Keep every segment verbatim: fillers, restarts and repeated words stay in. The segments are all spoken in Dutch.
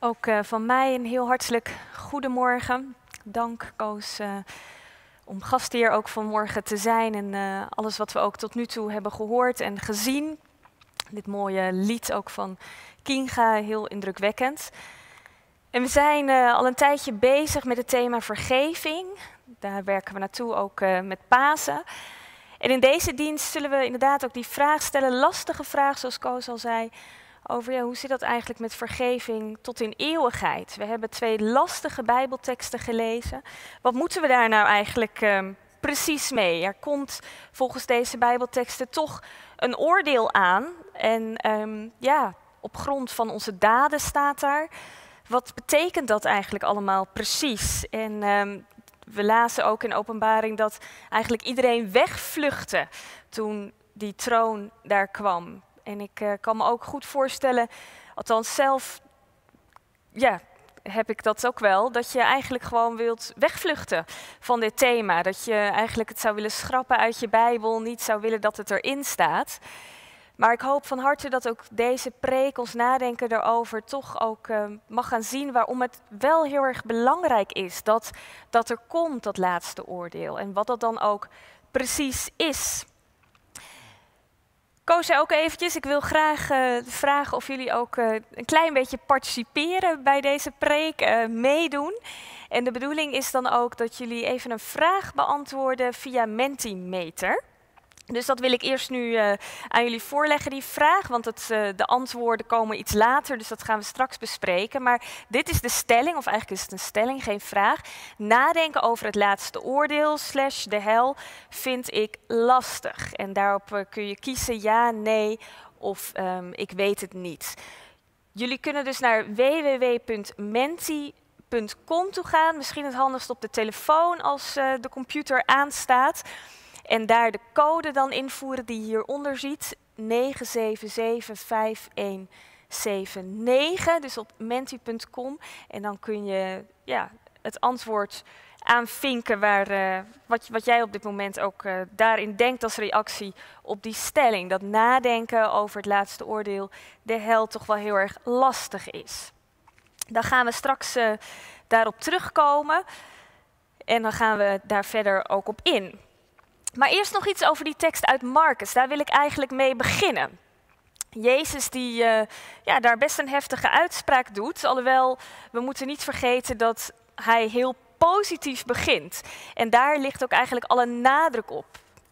Ook uh, van mij een heel hartelijk goedemorgen. Dank Koos uh, om gastheer ook vanmorgen te zijn en uh, alles wat we ook tot nu toe hebben gehoord en gezien. Dit mooie lied ook van Kinga, heel indrukwekkend. En we zijn uh, al een tijdje bezig met het thema vergeving. Daar werken we naartoe ook uh, met Pasen. En in deze dienst zullen we inderdaad ook die vraag stellen, lastige vraag zoals Koos al zei, over ja, hoe zit dat eigenlijk met vergeving tot in eeuwigheid. We hebben twee lastige Bijbelteksten gelezen. Wat moeten we daar nou eigenlijk um, precies mee? Er komt volgens deze Bijbelteksten toch een oordeel aan. En um, ja, op grond van onze daden staat daar. Wat betekent dat eigenlijk allemaal precies? En um, we lazen ook in Openbaring dat eigenlijk iedereen wegvluchtte toen die troon daar kwam. En ik uh, kan me ook goed voorstellen, althans zelf, ja, heb ik dat ook wel, dat je eigenlijk gewoon wilt wegvluchten van dit thema. Dat je eigenlijk het zou willen schrappen uit je Bijbel, niet zou willen dat het erin staat. Maar ik hoop van harte dat ook deze preek, ons nadenken daarover, toch ook uh, mag gaan zien waarom het wel heel erg belangrijk is dat, dat er komt, dat laatste oordeel. En wat dat dan ook precies is. Koos zei ook eventjes, ik wil graag uh, vragen of jullie ook uh, een klein beetje participeren bij deze preek, uh, meedoen. En de bedoeling is dan ook dat jullie even een vraag beantwoorden via Mentimeter. Dus dat wil ik eerst nu uh, aan jullie voorleggen, die vraag, want het, uh, de antwoorden komen iets later, dus dat gaan we straks bespreken. Maar dit is de stelling, of eigenlijk is het een stelling, geen vraag. Nadenken over het laatste oordeel, slash de hel, vind ik lastig. En daarop uh, kun je kiezen ja, nee of um, ik weet het niet. Jullie kunnen dus naar w w w punt menti punt com toe gaan, misschien het handigst op de telefoon als uh, de computer aanstaat. En daar de code dan invoeren die je hieronder ziet, negen zeven zeven vijf een zeven negen, dus op menti punt com. En dan kun je ja, het antwoord aanvinken waar, uh, wat, wat jij op dit moment ook uh, daarin denkt als reactie op die stelling. Dat nadenken over het laatste oordeel, de hel, toch wel heel erg lastig is. Dan gaan we straks uh, daarop terugkomen en dan gaan we daar verder ook op in. Maar eerst nog iets over die tekst uit Marcus. Daar wil ik eigenlijk mee beginnen. Jezus die uh, ja, daar best een heftige uitspraak doet. Alhoewel, we moeten niet vergeten dat hij heel positief begint. En daar ligt ook eigenlijk alle nadruk op.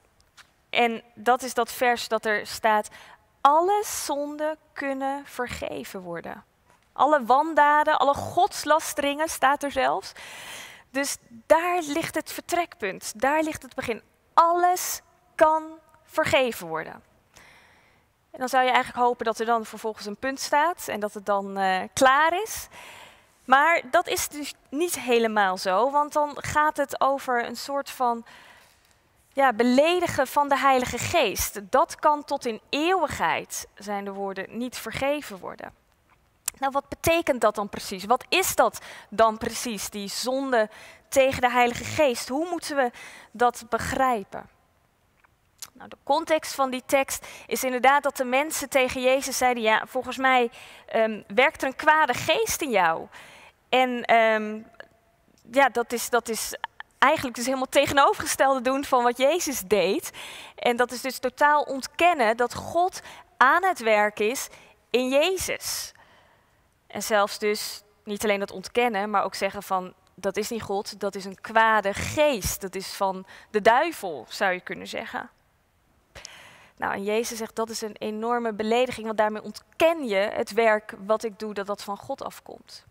En dat is dat vers dat er staat, alle zonden kunnen vergeven worden. Alle wandaden, alle godslasteringen staat er zelfs. Dus daar ligt het vertrekpunt, daar ligt het begin. Alles kan vergeven worden. En dan zou je eigenlijk hopen dat er dan vervolgens een punt staat en dat het dan uh, klaar is. Maar dat is dus niet helemaal zo, want dan gaat het over een soort van ja, beledigen van de Heilige Geest. Dat kan tot in eeuwigheid, zijn de woorden, niet vergeven worden. Nou, wat betekent dat dan precies? Wat is dat dan precies, die zonde tegen de Heilige Geest? Hoe moeten we dat begrijpen? Nou, de context van die tekst is inderdaad dat de mensen tegen Jezus zeiden, ja, volgens mij um, werkt er een kwade geest in jou. En um, ja, dat is, dat is eigenlijk dus helemaal tegenovergestelde doen van wat Jezus deed. En dat is dus totaal ontkennen dat God aan het werk is in Jezus. En zelfs dus niet alleen dat ontkennen, maar ook zeggen van, dat is niet God, dat is een kwade geest. Dat is van de duivel, zou je kunnen zeggen. Nou, en Jezus zegt, dat is een enorme belediging, want daarmee ontken je het werk wat ik doe, dat dat van God afkomt.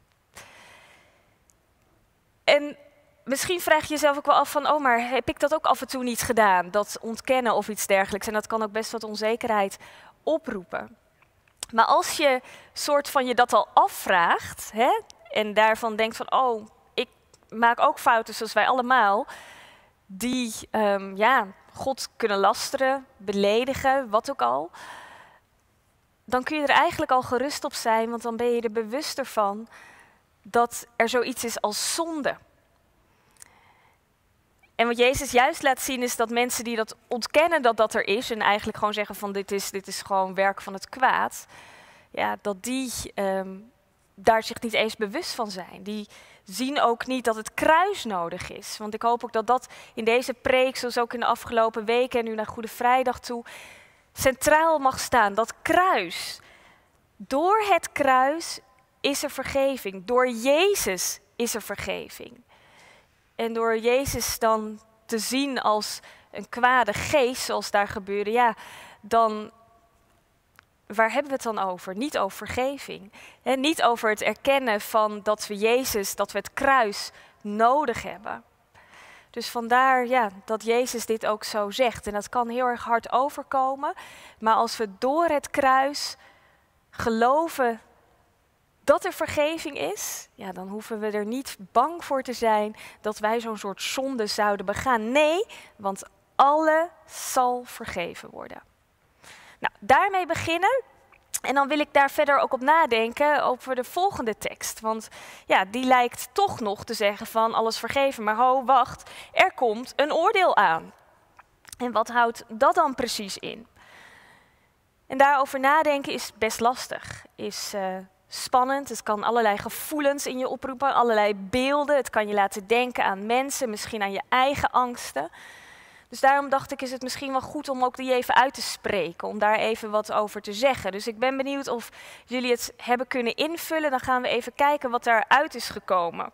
En misschien vraag je jezelf ook wel af van, oh, maar heb ik dat ook af en toe niet gedaan? Dat ontkennen of iets dergelijks. En dat kan ook best wat onzekerheid oproepen. Maar als je soort van je dat al afvraagt, hè, en daarvan denkt van, oh, ik maak ook fouten zoals wij allemaal, die um, ja, God kunnen lasteren, beledigen, wat ook al, dan kun je er eigenlijk al gerust op zijn, want dan ben je er bewuster van dat er zoiets is als zonde. En wat Jezus juist laat zien is dat mensen die dat ontkennen dat dat er is en eigenlijk gewoon zeggen van dit is, dit is gewoon werk van het kwaad, ja, dat die um, daar zich niet eens bewust van zijn. Die zien ook niet dat het kruis nodig is. Want ik hoop ook dat dat in deze preek, zoals ook in de afgelopen weken en nu naar Goede Vrijdag toe, centraal mag staan. Dat kruis. Door het kruis is er vergeving. Door Jezus is er vergeving. En door Jezus dan te zien als een kwade geest, zoals daar gebeurde, ja, dan, waar hebben we het dan over? Niet over vergeving. He, niet over het erkennen van dat we Jezus, dat we het kruis nodig hebben. Dus vandaar ja, dat Jezus dit ook zo zegt. En dat kan heel erg hard overkomen. Maar als we door het kruis geloven dat er vergeving is, ja, dan hoeven we er niet bang voor te zijn dat wij zo'n soort zonde zouden begaan. Nee, want alle zal vergeven worden. Nou, daarmee beginnen. En dan wil ik daar verder ook op nadenken over de volgende tekst. Want ja, die lijkt toch nog te zeggen van alles vergeven. Maar ho, wacht, er komt een oordeel aan. En wat houdt dat dan precies in? En daarover nadenken is best lastig. Is uh, spannend, het kan allerlei gevoelens in je oproepen, allerlei beelden. Het kan je laten denken aan mensen, misschien aan je eigen angsten. Dus daarom dacht ik, is het misschien wel goed om ook die even uit te spreken, om daar even wat over te zeggen. Dus ik ben benieuwd of jullie het hebben kunnen invullen. Dan gaan we even kijken wat daaruit is gekomen.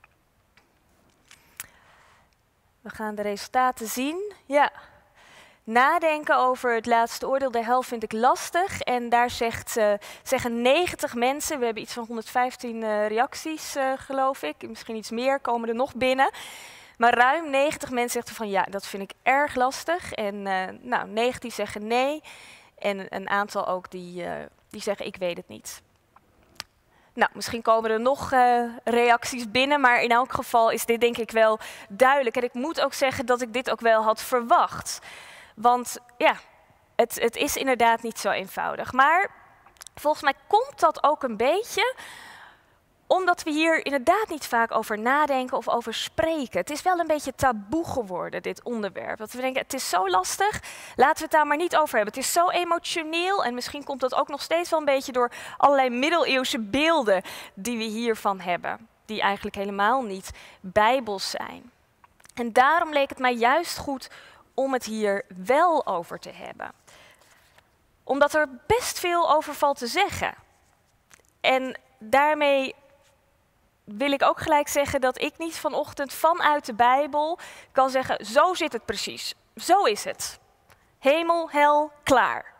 We gaan de resultaten zien. Ja. Nadenken over het laatste oordeel, de hel vind ik lastig. En daar zegt, uh, zeggen negentig mensen, we hebben iets van honderdvijftien uh, reacties uh, geloof ik. Misschien iets meer komen er nog binnen. Maar ruim negentig mensen zeggen van ja, dat vind ik erg lastig. En uh, nou, negentien zeggen nee. En een aantal ook die, uh, die zeggen ik weet het niet. Nou, misschien komen er nog uh, reacties binnen, maar in elk geval is dit denk ik wel duidelijk. En ik moet ook zeggen dat ik dit ook wel had verwacht. Want ja, het, het is inderdaad niet zo eenvoudig. Maar volgens mij komt dat ook een beetje omdat we hier inderdaad niet vaak over nadenken of over spreken. Het is wel een beetje taboe geworden, dit onderwerp. Dat we denken, het is zo lastig, laten we het daar maar niet over hebben. Het is zo emotioneel en misschien komt dat ook nog steeds wel een beetje door allerlei middeleeuwse beelden die we hiervan hebben. Die eigenlijk helemaal niet bijbels zijn. En daarom leek het mij juist goed om het hier wel over te hebben. Omdat er best veel over valt te zeggen. En daarmee wil ik ook gelijk zeggen dat ik niet vanochtend vanuit de Bijbel kan zeggen, zo zit het precies. Zo is het. Hemel, hel, klaar.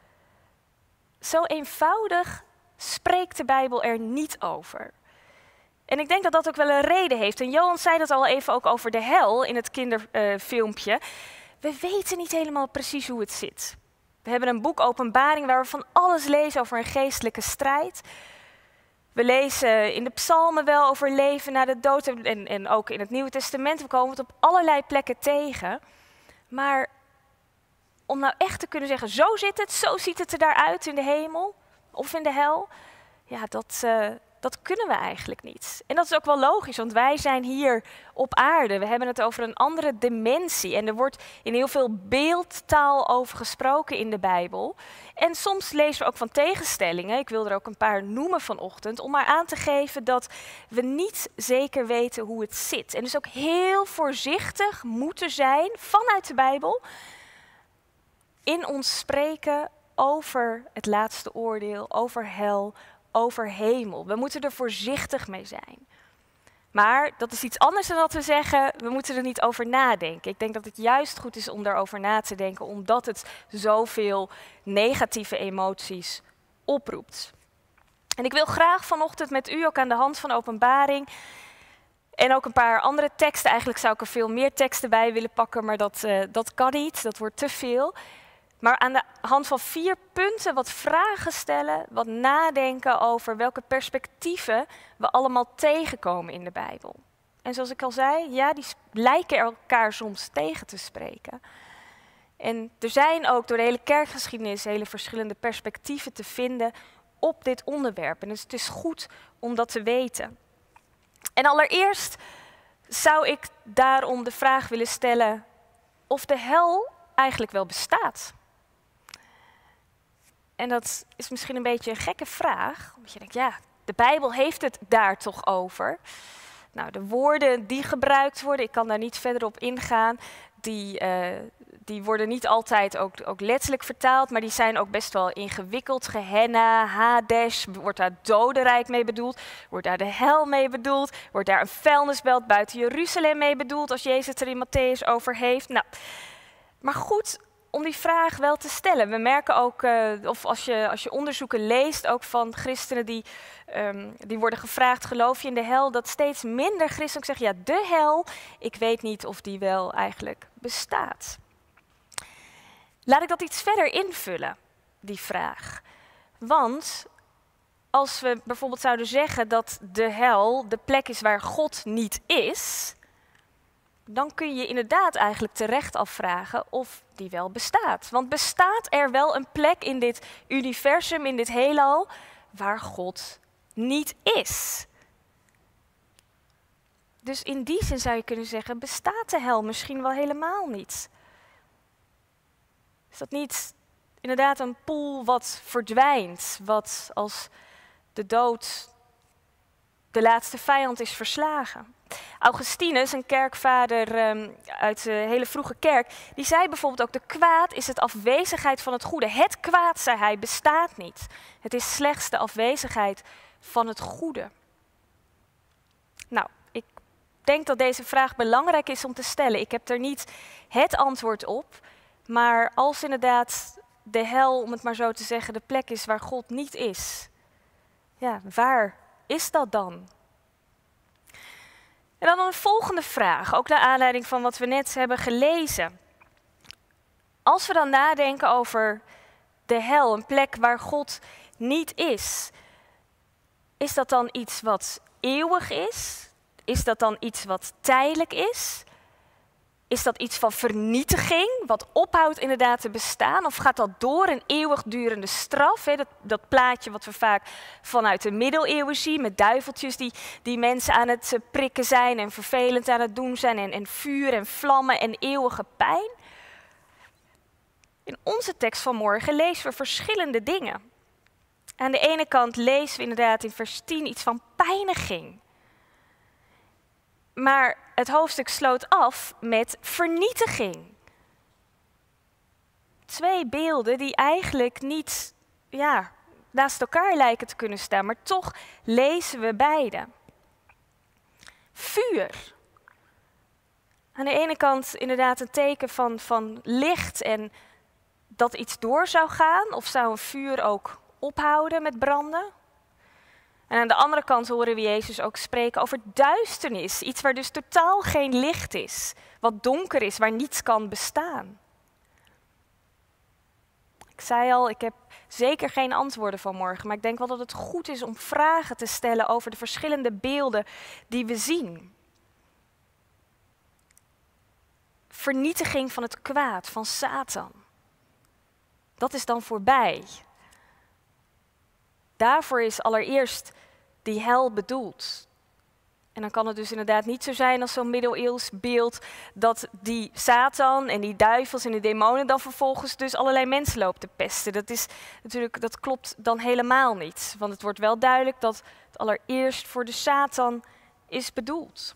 Zo eenvoudig spreekt de Bijbel er niet over. En ik denk dat dat ook wel een reden heeft. En Johan zei dat al even ook over de hel in het kinderfilmpje. Uh, we weten niet helemaal precies hoe het zit. We hebben een boek Openbaring waar we van alles lezen over een geestelijke strijd. We lezen in de psalmen wel over leven na de dood en, en ook in het Nieuwe Testament. We komen het op allerlei plekken tegen. Maar om nou echt te kunnen zeggen, zo zit het, zo ziet het er daaruit in de hemel of in de hel. Ja, dat, uh, dat kunnen we eigenlijk niet. En dat is ook wel logisch, want wij zijn hier op aarde. We hebben het over een andere dimensie. En er wordt in heel veel beeldtaal over gesproken in de Bijbel. En soms lezen we ook van tegenstellingen. Ik wil er ook een paar noemen vanochtend. Om maar aan te geven dat we niet zeker weten hoe het zit. En dus ook heel voorzichtig moeten zijn vanuit de Bijbel in ons spreken over het laatste oordeel, over hel, over hemel. We moeten er voorzichtig mee zijn. Maar dat is iets anders dan dat we zeggen, we moeten er niet over nadenken. Ik denk dat het juist goed is om daarover na te denken, omdat het zoveel negatieve emoties oproept. En ik wil graag vanochtend met u, ook aan de hand van Openbaring, en ook een paar andere teksten, eigenlijk zou ik er veel meer teksten bij willen pakken, maar dat, uh, dat kan niet, dat wordt te veel. Maar aan de hand van vier punten wat vragen stellen, wat nadenken over welke perspectieven we allemaal tegenkomen in de Bijbel. En zoals ik al zei, ja, die lijken elkaar soms tegen te spreken. En er zijn ook door de hele kerkgeschiedenis hele verschillende perspectieven te vinden op dit onderwerp. En dus het is goed om dat te weten. En allereerst zou ik daarom de vraag willen stellen of de hel eigenlijk wel bestaat. En dat is misschien een beetje een gekke vraag. Omdat je denkt, ja, De Bijbel heeft het daar toch over. Nou, de woorden die gebruikt worden, ik kan daar niet verder op ingaan, die, uh, die worden niet altijd ook, ook letterlijk vertaald, maar die zijn ook best wel ingewikkeld. Gehenna, Hades, wordt daar dodenrijk mee bedoeld? Wordt daar de hel mee bedoeld? Wordt daar een vuilnisbelt buiten Jeruzalem mee bedoeld, als Jezus het er in Matthäus over heeft? Nou, maar goed, om die vraag wel te stellen. We merken ook, uh, of als je, als je onderzoeken leest, ook van christenen die, um, die worden gevraagd, geloof je in de hel? Dat steeds minder christenen zeggen, ja, de hel, ik weet niet of die wel eigenlijk bestaat. Laat ik dat iets verder invullen, die vraag. Want als we bijvoorbeeld zouden zeggen dat de hel de plek is waar God niet is, dan kun je inderdaad eigenlijk terecht afvragen of die wel bestaat. Want bestaat er wel een plek in dit universum, in dit heelal, waar God niet is? Dus in die zin zou je kunnen zeggen, bestaat de hel misschien wel helemaal niet? Is dat niet inderdaad een pool wat verdwijnt, wat als de dood de laatste vijand is verslagen? Augustinus, een kerkvader um, uit de hele vroege kerk, die zei bijvoorbeeld ook, de kwaad is het afwezigheid van het goede. Het kwaad, zei hij, bestaat niet. Het is slechts de afwezigheid van het goede. Nou, ik denk dat deze vraag belangrijk is om te stellen. Ik heb er niet het antwoord op, maar als inderdaad de hel, om het maar zo te zeggen, de plek is waar God niet is, ja, waar is dat dan? En dan een volgende vraag, ook naar aanleiding van wat we net hebben gelezen. Als we dan nadenken over de hel, een plek waar God niet is, is dat dan iets wat eeuwig is? Is dat dan iets wat tijdelijk is? Is dat iets van vernietiging, wat ophoudt inderdaad te bestaan? Of gaat dat door een eeuwigdurende straf? Hè? Dat, dat plaatje wat we vaak vanuit de middeleeuwen zien, met duiveltjes die, die mensen aan het uh, prikken zijn en vervelend aan het doen zijn, en, en vuur en vlammen en eeuwige pijn. In onze tekst van morgen lezen we verschillende dingen. Aan de ene kant lezen we inderdaad in vers tien iets van pijniging. Maar het hoofdstuk sloot af met vernietiging. Twee beelden die eigenlijk niet ja, naast elkaar lijken te kunnen staan, maar toch lezen we beide. Vuur. Aan de ene kant inderdaad een teken van, van licht en dat iets door zou gaan, of zou een vuur ook ophouden met branden? En aan de andere kant horen we Jezus ook spreken over duisternis. Iets waar dus totaal geen licht is. Wat donker is, waar niets kan bestaan. Ik zei al, ik heb zeker geen antwoorden vanmorgen. Maar ik denk wel dat het goed is om vragen te stellen over de verschillende beelden die we zien. Vernietiging van het kwaad, van Satan. Dat is dan voorbij. Daarvoor is allereerst die hel bedoeld. En dan kan het dus inderdaad niet zo zijn als zo'n middeleeuws beeld dat die Satan en die duivels en die demonen dan vervolgens dus allerlei mensen lopen te pesten. Dat is natuurlijk, dat klopt dan helemaal niet. Want het wordt wel duidelijk dat het allereerst voor de Satan is bedoeld.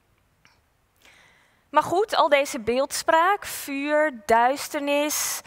Maar goed, al deze beeldspraak, vuur, duisternis,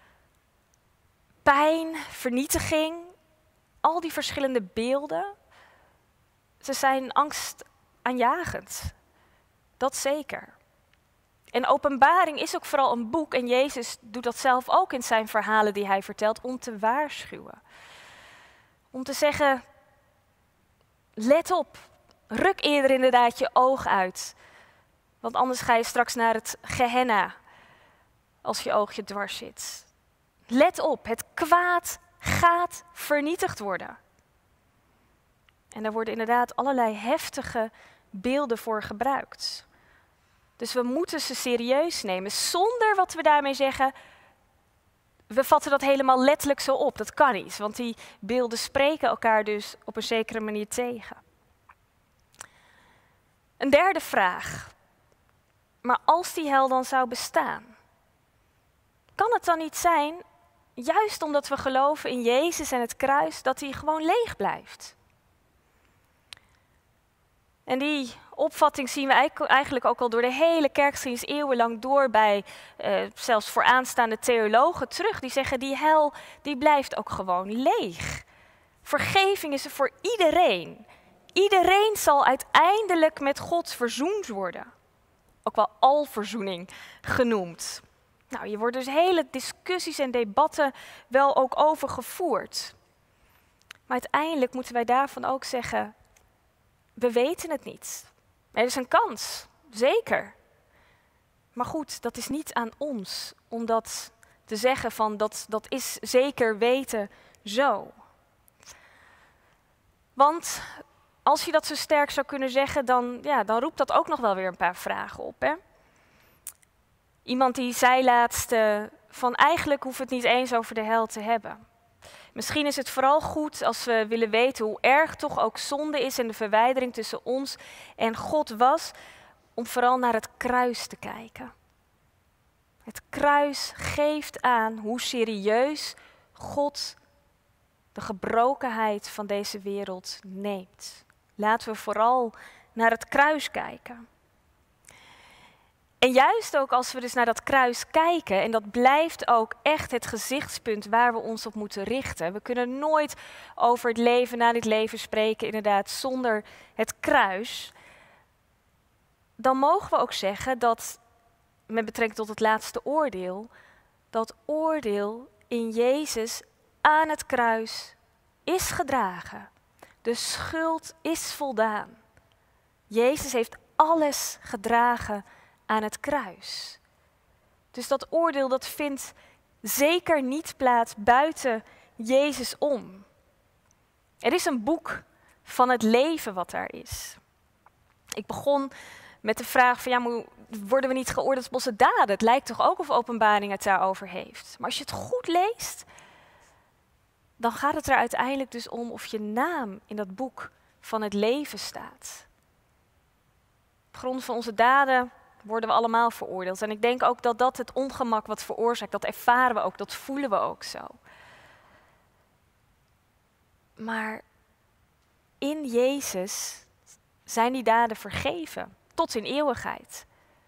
pijn, vernietiging, al die verschillende beelden, ze zijn angstaanjagend. Dat zeker. En Openbaring is ook vooral een boek, en Jezus doet dat zelf ook in zijn verhalen die hij vertelt, om te waarschuwen. Om te zeggen, let op, ruk eerder inderdaad je oog uit. Want anders ga je straks naar het Gehenna als je oogje dwars zit. Let op, het kwaad gaat vernietigd worden. En daar worden inderdaad allerlei heftige beelden voor gebruikt. Dus we moeten ze serieus nemen, zonder wat we daarmee zeggen, we vatten dat helemaal letterlijk zo op. Dat kan niet, want die beelden spreken elkaar dus op een zekere manier tegen. Een derde vraag. Maar als die hel dan zou bestaan, kan het dan niet zijn, juist omdat we geloven in Jezus en het kruis, dat hij gewoon leeg blijft? En die opvatting zien we eigenlijk ook al door de hele kerkgeschiedenis eeuwenlang door bij uh, zelfs vooraanstaande theologen terug. Die zeggen die hel die blijft ook gewoon leeg. Vergeving is er voor iedereen. Iedereen zal uiteindelijk met God verzoend worden. Ook wel alverzoening genoemd. Nou, hier worden dus hele discussies en debatten wel ook over gevoerd. Maar uiteindelijk moeten wij daarvan ook zeggen, we weten het niet. Er is een kans, zeker. Maar goed, dat is niet aan ons om dat te zeggen van dat, dat is zeker weten zo. Want als je dat zo sterk zou kunnen zeggen, dan, ja, dan roept dat ook nog wel weer een paar vragen op. Hè? Iemand die zei laatst uh, van eigenlijk hoeven we het niet eens over de hel te hebben. Misschien is het vooral goed als we willen weten hoe erg toch ook zonde is en de verwijdering tussen ons en God was, om vooral naar het kruis te kijken. Het kruis geeft aan hoe serieus God de gebrokenheid van deze wereld neemt. Laten we vooral naar het kruis kijken. En juist ook als we dus naar dat kruis kijken, en dat blijft ook echt het gezichtspunt waar we ons op moeten richten. We kunnen nooit over het leven na dit leven spreken, inderdaad, zonder het kruis. Dan mogen we ook zeggen dat, met betrekking tot het laatste oordeel, dat oordeel in Jezus aan het kruis is gedragen. De schuld is voldaan. Jezus heeft alles gedragen aan het kruis. Dus dat oordeel dat vindt zeker niet plaats buiten Jezus om. Er is een boek van het leven wat daar is. Ik begon met de vraag van ja, maar worden we niet geoordeeld op onze daden? Het lijkt toch ook of Openbaring het daarover heeft. Maar als je het goed leest, dan gaat het er uiteindelijk dus om of je naam in dat boek van het leven staat. Op grond van onze daden worden we allemaal veroordeeld. En ik denk ook dat dat het ongemak wat veroorzaakt, dat ervaren we ook, dat voelen we ook zo. Maar in Jezus zijn die daden vergeven, tot in eeuwigheid.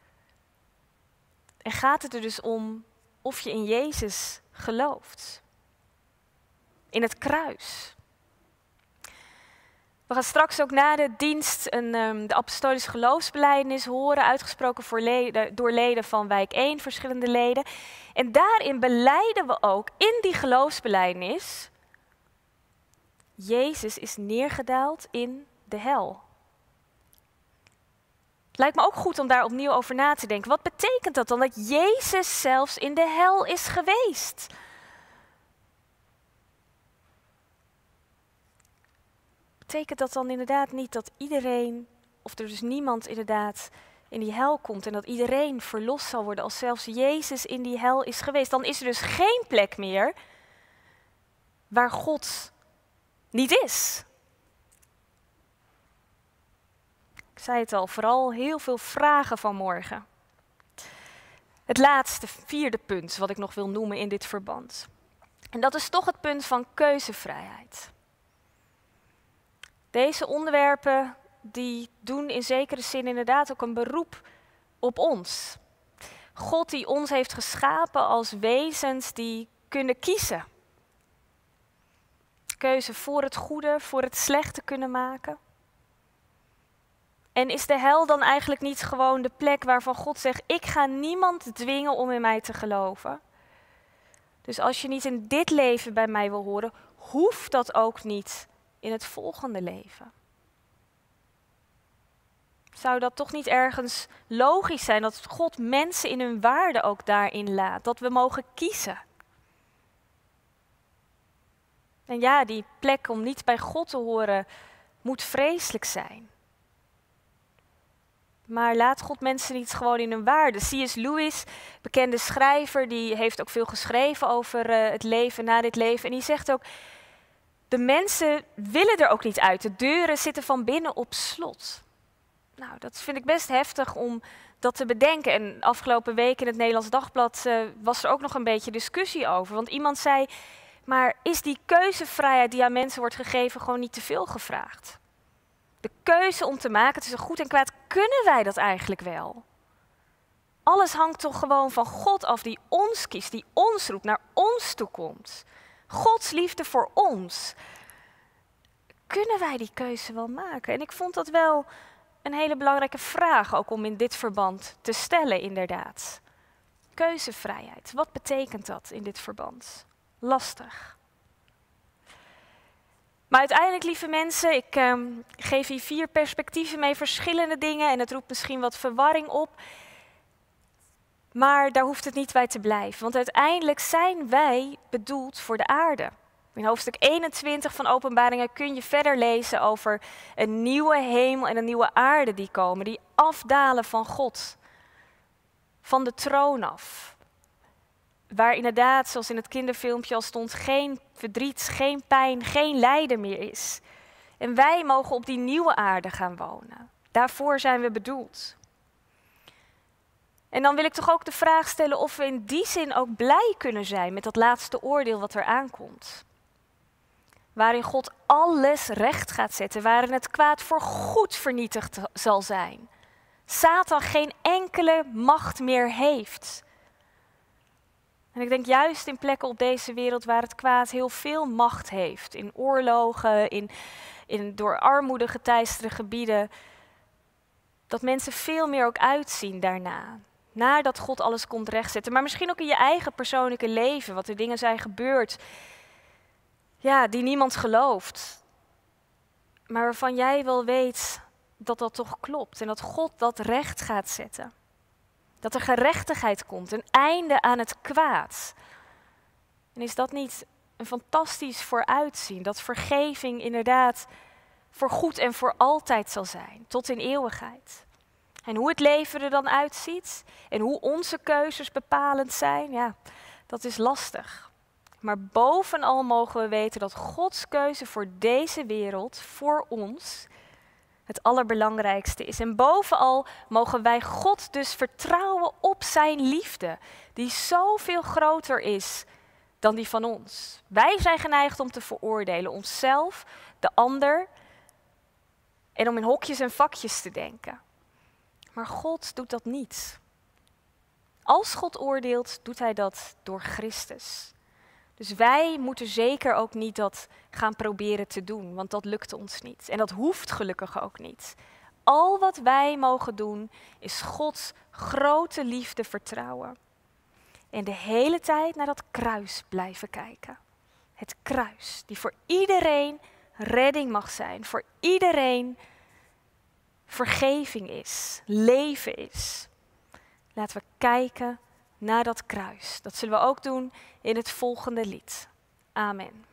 En gaat het er dus om of je in Jezus gelooft. In het kruis. We gaan straks ook na de dienst een, um, de apostolische geloofsbelijdenis horen, uitgesproken voor leden, door leden van wijk één, verschillende leden. En daarin belijden we ook, in die geloofsbelijdenis, Jezus is neergedaald in de hel. Het lijkt me ook goed om daar opnieuw over na te denken. Wat betekent dat dan, dat Jezus zelfs in de hel is geweest? Betekent dat dan inderdaad niet dat iedereen, of er dus niemand inderdaad in die hel komt en dat iedereen verlost zal worden als zelfs Jezus in die hel is geweest? Dan is er dus geen plek meer waar God niet is. Ik zei het al, vooral heel veel vragen vanmorgen. Het laatste, vierde punt wat ik nog wil noemen in dit verband. En dat is toch het punt van keuzevrijheid. Deze onderwerpen die doen in zekere zin inderdaad ook een beroep op ons. God die ons heeft geschapen als wezens die kunnen kiezen. Keuze voor het goede, voor het slechte kunnen maken. En is de hel dan eigenlijk niet gewoon de plek waarvan God zegt, ik ga niemand dwingen om in mij te geloven. Dus als je niet in dit leven bij mij wil horen, hoeft dat ook niet in het volgende leven. Zou dat toch niet ergens logisch zijn dat God mensen in hun waarde ook daarin laat? Dat we mogen kiezen. En ja, die plek om niet bij God te horen moet vreselijk zijn. Maar laat God mensen niet gewoon in hun waarde. C S Lewis, bekende schrijver, die heeft ook veel geschreven over uh, het leven na dit leven. En die zegt ook, de mensen willen er ook niet uit. De deuren zitten van binnen op slot. Nou, dat vind ik best heftig om dat te bedenken. En afgelopen week in het Nederlands Dagblad uh, was er ook nog een beetje discussie over. Want iemand zei, maar is die keuzevrijheid die aan mensen wordt gegeven gewoon niet te veel gevraagd? De keuze om te maken tussen goed en kwaad, kunnen wij dat eigenlijk wel? Alles hangt toch gewoon van God af, die ons kiest, die ons roept, naar ons toe komt. Gods liefde voor ons. Kunnen wij die keuze wel maken? En ik vond dat wel een hele belangrijke vraag, ook om in dit verband te stellen, inderdaad. Keuzevrijheid, wat betekent dat in dit verband? Lastig. Maar uiteindelijk, lieve mensen, ik uh, geef hier vier perspectieven mee, verschillende dingen, en het roept misschien wat verwarring op. Maar daar hoeft het niet bij te blijven, want uiteindelijk zijn wij bedoeld voor de aarde. In hoofdstuk eenentwintig van Openbaringen kun je verder lezen over een nieuwe hemel en een nieuwe aarde die komen, die afdalen van God, van de troon af. Waar inderdaad, zoals in het kinderfilmpje al stond, geen verdriet, geen pijn, geen lijden meer is. En wij mogen op die nieuwe aarde gaan wonen. Daarvoor zijn we bedoeld. En dan wil ik toch ook de vraag stellen of we in die zin ook blij kunnen zijn met dat laatste oordeel wat er aankomt. Waarin God alles recht gaat zetten, waarin het kwaad voor goed vernietigd zal zijn. Satan geen enkele macht meer heeft. En ik denk juist in plekken op deze wereld waar het kwaad heel veel macht heeft. In oorlogen, in, in door armoede geteisterde gebieden. Dat mensen veel meer ook uitzien daarna. Nadat God alles komt rechtzetten. Maar misschien ook in je eigen persoonlijke leven. Wat er dingen zijn gebeurd. Ja, die niemand gelooft. Maar waarvan jij wel weet dat dat toch klopt. En dat God dat recht gaat zetten. Dat er gerechtigheid komt, een einde aan het kwaad. En is dat niet een fantastisch vooruitzien? Dat vergeving inderdaad voor goed en voor altijd zal zijn, tot in eeuwigheid. En hoe het leven er dan uitziet en hoe onze keuzes bepalend zijn, ja, dat is lastig. Maar bovenal mogen we weten dat Gods keuze voor deze wereld, voor ons, het allerbelangrijkste is. En bovenal mogen wij God dus vertrouwen op zijn liefde, die zoveel groter is dan die van ons. Wij zijn geneigd om te veroordelen, onszelf, de ander, en om in hokjes en vakjes te denken. Maar God doet dat niet. Als God oordeelt, doet hij dat door Christus. Dus wij moeten zeker ook niet dat gaan proberen te doen, want dat lukt ons niet. En dat hoeft gelukkig ook niet. Al wat wij mogen doen, is Gods grote liefde vertrouwen. En de hele tijd naar dat kruis blijven kijken. Het kruis, die voor iedereen redding mag zijn. Voor iedereen vergeving is, leven is. Laten we kijken naar dat kruis. Dat zullen we ook doen in het volgende lied. Amen.